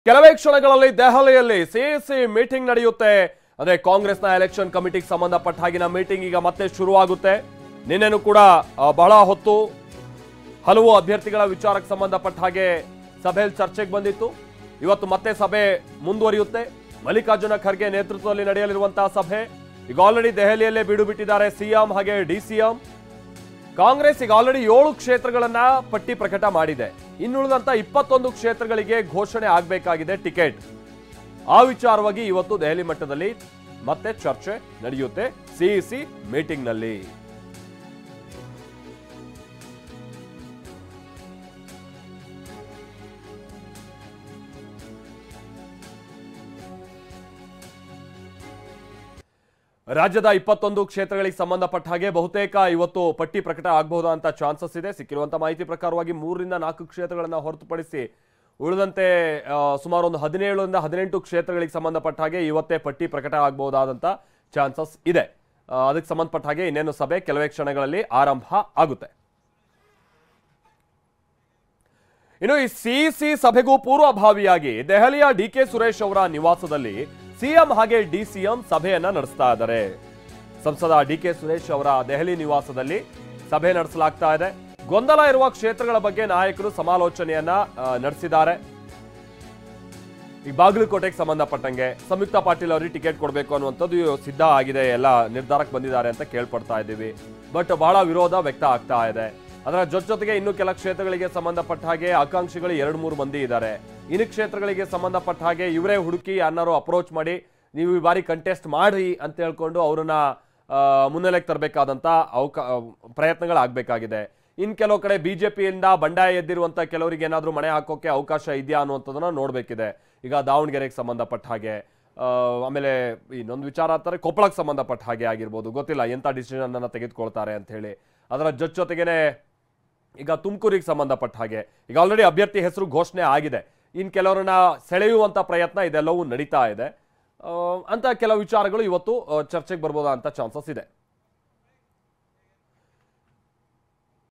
ಕೆಲವೇ ಕ್ಷಣಗಳಲ್ಲಿ ದೆಹಲಿಯಲ್ಲಿ ಸಿಎಸಿ ಮೀಟಿಂಗ್ ನಡೆಯುತ್ತೆ. ಅಂದ್ರೆ ಕಾಂಗ್ರೆಸ್ನ ಎಲೆಕ್ಷನ್ ಕಮಿಟಿಗೆ ಸಂಬಂಧಪಟ್ಟ ಹಾಗಿನ ಮೀಟಿಂಗ್ ಈಗ ಮತ್ತೆ ಶುರುವಾಗುತ್ತೆ. ನಿನ್ನೆನೂ ಕೂಡ ಬಹಳ ಹೊತ್ತು ಹಲವು ಅಭ್ಯರ್ಥಿಗಳ ವಿಚಾರಕ್ಕೆ ಸಂಬಂಧಪಟ್ಟ ಹಾಗೆ ಸಭೆಯಲ್ಲಿ ಚರ್ಚೆಗೆ ಬಂದಿತ್ತು. ಇವತ್ತು ಮತ್ತೆ ಸಭೆ ಮುಂದುವರಿಯುತ್ತೆ. ಮಲ್ಲಿಕಾರ್ಜುನ ಖರ್ಗೆ ನೇತೃತ್ವದಲ್ಲಿ ನಡೆಯಲಿರುವಂತಹ ಸಭೆ ಈಗ ಆಲ್ರೆಡಿ ದೆಹಲಿಯಲ್ಲೇ ಬೀಡು ಬಿಟ್ಟಿದ್ದಾರೆ ಸಿಎಂ ಹಾಗೆ ಡಿಸಿಎಂ. ಕಾಂಗ್ರೆಸ್ ಈಗ ಆಲ್ರೆಡಿ 7 ಕ್ಷೇತ್ರಗಳನ್ನ ಪಟ್ಟಿ ಪ್ರಕಟ ಮಾಡಿದೆ. ಇನ್ನುಳಿದಂತ 21 ಕ್ಷೇತ್ರಗಳಿಗೆ ಘೋಷಣೆ ಆಗಬೇಕಾಗಿದೆ ಟಿಕೆಟ್. ಆ ವಿಚಾರವಾಗಿ ಇವತ್ತು ದೆಹಲಿ ಮಟ್ಟದಲ್ಲಿ ಮತ್ತೆ ಚರ್ಚೆ ನಡೆಯುತ್ತೆ ಸಿಇಸಿ ಮೀಟಿಂಗ್ ನಲ್ಲಿ. ರಾಜ್ಯದ 21 ಕ್ಷೇತ್ರಗಳಿಗೆ ಸಂಬಂಧಪಟ್ಟ ಹಾಗೆ ಬಹುತೇಕ ಇವತ್ತು ಪಟ್ಟಿ ಪ್ರಕಟ ಆಗಬಹುದಂತ ಚಾನ್ಸಸ್ ಇದೆ. ಸಿಕ್ಕಿರುವಂತಹ ಮಾಹಿತಿ ಪ್ರಕಾರವಾಗಿ 3 ರಿಂದ 4 ಕ್ಷೇತ್ರಗಳನ್ನ ಹೊರತುಪಡಿಸಿ ಉಳಿದಂತೆ ಸುಮಾರು ಒಂದು 17 ರಿಂದ 18 ಕ್ಷೇತ್ರಗಳಿಗೆ ಸಂಬಂಧಪಟ್ಟ ಹಾಗೆ ಇವತ್ತೇ ಪಟ್ಟಿ ಪ್ರಕಟ ಆಗಬಹುದಾದಂತ ಚಾನ್ಸಸ್ ಇದೆ. ಅದಕ್ಕೆ ಸಂಬಂಧಪಟ್ಟ ಹಾಗೆ ಇನ್ನೇನು ಸಭೆ ಕೆಲವೇ ಕ್ಷಣಗಳಲ್ಲಿ ಆರಂಭ ಆಗುತ್ತೆ. ಇನ್ನು ಈ ಸಿಇಸಿ ಸಭೆಗೂ ಪೂರ್ವಭಾವಿಯಾಗಿ ದೆಹಲಿಯ ಡಿಕೆ ಸುರೇಶ್ ಅವರ ನಿವಾಸದಲ್ಲಿ ಸಿಎಂ ಹಾಗೆ ಡಿಸಿಎಂ ಸಭೆಯನ್ನ ನಡೆಸ್ತಾ ಇದ್ದಾರೆ. ಸಂಸದ ಡಿಕೆ ಸುರೇಶ್ ಅವರ ದೆಹಲಿ ನಿವಾಸದಲ್ಲಿ ಸಭೆ ನಡೆಸಲಾಗ್ತಾ ಇದೆ. ಗೊಂದಲ ಇರುವ ಕ್ಷೇತ್ರಗಳ ಬಗ್ಗೆ ನಾಯಕರು ಸಮಾಲೋಚನೆಯನ್ನ ನಡೆಸಿದ್ದಾರೆ. ಈ ಬಾಗಲಕೋಟೆಗೆ ಸಂಬಂಧಪಟ್ಟಂಗೆ ಸಂಯುಕ್ತ ಪಾಟೀಲ್ ಅವರಿಗೆ ಟಿಕೆಟ್ ಕೊಡಬೇಕು ಅನ್ನುವಂಥದ್ದು ಸಿದ್ಧ ಆಗಿದೆ, ಎಲ್ಲ ನಿರ್ಧಾರಕ್ಕೆ ಬಂದಿದ್ದಾರೆ ಅಂತ ಕೇಳ್ಪಡ್ತಾ ಇದ್ದೀವಿ. ಬಟ್ ಬಹಳ ವಿರೋಧ ವ್ಯಕ್ತ ಆಗ್ತಾ ಇದೆ. ಅದರ ಜೊತೆಗೆ ಇನ್ನು ಕೆಲ ಕ್ಷೇತ್ರಗಳಿಗೆ ಸಂಬಂಧಪಟ್ಟ ಹಾಗೆ ಆಕಾಂಕ್ಷಿಗಳು 2-3 ಮಂದಿ ಇದ್ದಾರೆ. ಇನ್ನು ಕ್ಷೇತ್ರಗಳಿಗೆ ಸಂಬಂಧಪಟ್ಟ ಹಾಗೆ ಇವರೇ ಹುಡುಕಿ ಯಾರು ಅಪ್ರೋಚ್ ಮಾಡಿ ನೀವು ಈ ಬಾರಿ ಕಂಟೆಸ್ಟ್ ಮಾಡಿ ಅಂತ ಹೇಳ್ಕೊಂಡು ಅವ್ರನ್ನ ಮುನ್ನೆಲೆಗೆ ತರಬೇಕಾದಂತ ಪ್ರಯತ್ನಗಳಾಗಬೇಕಾಗಿದೆ. ಇನ್ನು ಕೆಲವು ಕಡೆ ಬಿಜೆಪಿಯಿಂದ ಬಂಡಾಯ ಎದ್ದಿರುವಂತ ಕೆಲವರಿಗೆ ಏನಾದ್ರೂ ಮಣೆ ಹಾಕೋಕೆ ಅವಕಾಶ ಇದೆಯಾ ಅನ್ನುವಂಥದ್ದನ್ನ ನೋಡ್ಬೇಕಿದೆ. ಈಗ ದಾವಣಗೆರೆಗೆ ಸಂಬಂಧಪಟ್ಟ ಹಾಗೆ, ಆಮೇಲೆ ಇನ್ನೊಂದು ವಿಚಾರ ಅಂತಾರೆ ಕೊಪ್ಪಳಕ್ಕೆ ಸಂಬಂಧಪಟ್ಟ ಹಾಗೆ ಆಗಿರ್ಬೋದು, ಗೊತ್ತಿಲ್ಲ ಎಂತ ಡಿಸಿಷನ್ ಅನ್ನ ತೆಗೆದುಕೊಳ್ತಾರೆ ಅಂತ ಹೇಳಿ. ಅದರ ಜೊತೆಗೇನೆ ಈಗ ತುಮಕೂರಿಗೆ ಸಂಬಂಧಪಟ್ಟ ಹಾಗೆ ಈಗ ಆಲ್ರೆಡಿ ಅಭ್ಯರ್ಥಿ ಹೆಸರು ಘೋಷಣೆ ಆಗಿದೆ. ಇನ್ನು ಕೆಲವರನ್ನ ಸೆಳೆಯುವಂತ ಪ್ರಯತ್ನ ಇದೆಲ್ಲವೂ ನಡೀತಾ ಇದೆ ಅಂತ ಕೆಲವು ವಿಚಾರಗಳು ಇವತ್ತು ಚರ್ಚೆಗೆ ಬರ್ಬೋದಾ ಅಂತ ಚಾನ್ಸಸ್ ಇದೆ.